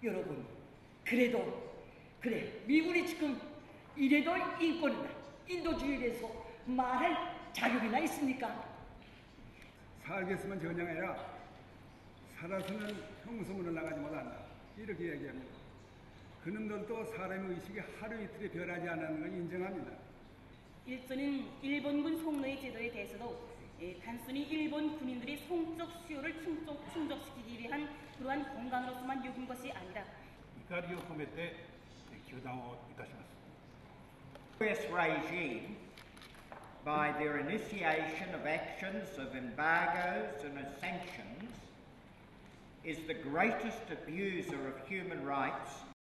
여러분, 그래 미군이 지금 이래도 인권이나 인도주의에 대해서 말할 자격이나 있습니까? 살겠으면 전향해라. 살아서는 평소문을 나가지 못한다. 이렇게 얘기합니다. 그놈들도 사람의 의식이 하루 이틀에 변하지 않는 걸 인정합니다. 일전인 일본군 송로의 제도에 대해서도 단순히 일본 군인들이 성적 수요를 충족시키기 위한 그러한 공간으로서만 여긴 것이 아니라 怒りを込めて糾弾をいたします。 US regime, by their initiation of actions of embargoes and of sanctions, is the greatest abuser of human rights